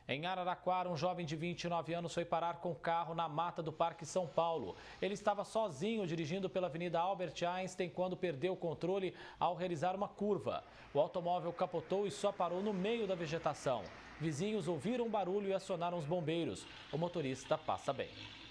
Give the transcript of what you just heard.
Em Araraquara, um jovem de 29 anos foi parar com o carro na mata do Parque São Paulo. Ele estava sozinho dirigindo pela Avenida Albert Einstein quando perdeu o controle ao realizar uma curva. O automóvel capotou e só parou no meio da vegetação. Vizinhos ouviram o barulho e acionaram os bombeiros. O motorista passa bem.